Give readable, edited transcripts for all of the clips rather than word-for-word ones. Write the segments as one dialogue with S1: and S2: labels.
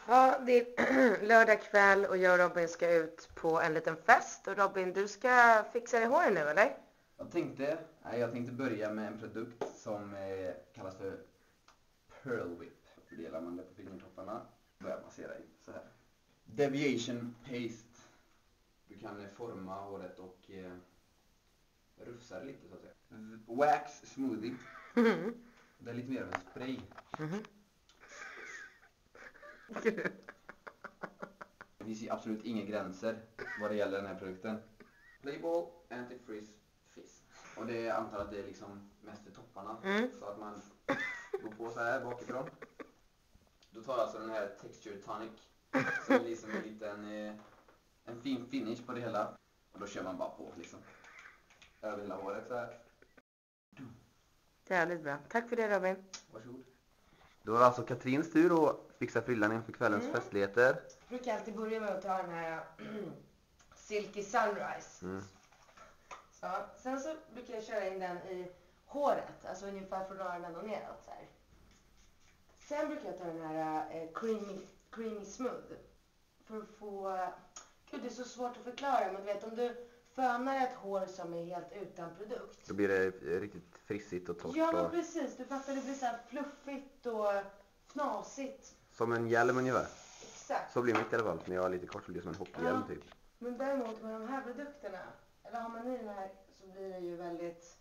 S1: Ja, det är lördag kväll och jag och Robin ska ut på en liten fest. Och Robin, du ska fixa dig håret nu, eller?
S2: Jag tänkte börja med en produkt som kallas för Pearl Whip. Fördelar man det på fingertopparna, börjar massera in så här. Deviation Paste. Du kan forma håret och rufsa det lite så att säga. Wax Smoothie. Det är lite mer av en spray. Det finns ju absolut inga gränser vad det gäller den här produkten. Playball Anti-Frizz Fizz. Och det jag antar att det är liksom mest för topparna. Så att man går på så här bakifrån. Då tar jag alltså den här Texture Tonic. Som är liksom en liten en fin finish på det hela. Och då kör man bara på liksom. Över hela håret så här.
S1: Jävligt bra. Tack för det, Robin.
S2: Varsågod. Då är alltså Katrins tur att fixa frillan inför kvällens festligheter.
S1: Jag brukar alltid börja med att ta den här Silky Sunrise. Så, sen så brukar jag köra in den i håret. Alltså ungefär från öronen och neråt så här. Sen brukar jag ta den här creamy smooth. För att få... Gud, det är så svårt att förklara. Men du vet, om du fönar ett hår som är helt utan produkt.
S2: Då blir det riktigt frissigt och torrt.
S1: Ja, men precis. Du fattar, det blir så här fluffigt och fnasigt.
S2: Som en hjälm ungefär.
S1: Exakt.
S2: Så blir mitt i alla fall. När jag är lite kort så blir det som en hockeyhjälm typ.
S1: Men däremot med de här produkterna, eller har man i den här, så blir det ju väldigt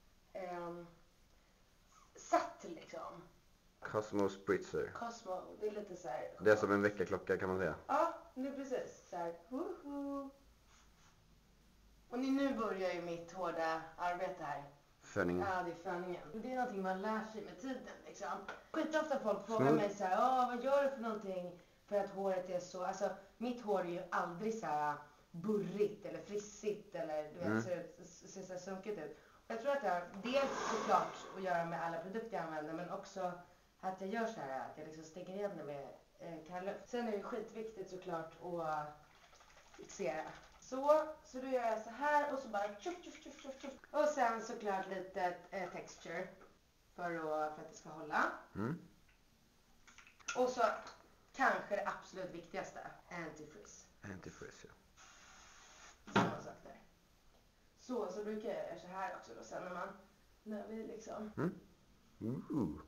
S1: satt liksom.
S2: Cosmo Spritzer.
S1: Cosmo, det är lite så här.
S2: Det är som en väckarklocka kan man säga.
S1: Ja, det är precis så här. Woho! Och nu börjar ju mitt hårda arbete här.
S2: Föningen.
S1: Ja, det är föningen. Det är någonting man lär sig med tiden liksom. Skitofta folk frågar mig så här, vad gör du för någonting för att håret är så, alltså mitt hår är ju aldrig så här burrigt eller frissigt eller du vet, ser så här sunkigt ut. Och jag tror att det har dels såklart att göra med alla produkter jag använder, men också att jag gör så här, att jag liksom stänger igen det med kallluft. Sen är det skitviktigt såklart att fixera. Så då gör jag så här och så bara tjuff. Och sen såklart lite texture för att det ska hålla. Och så kanske det absolut viktigaste, anti-frizz.
S2: Anti-frizz, ja.
S1: Samma sak där. Så brukar jag göra så här också då sen när vi liksom...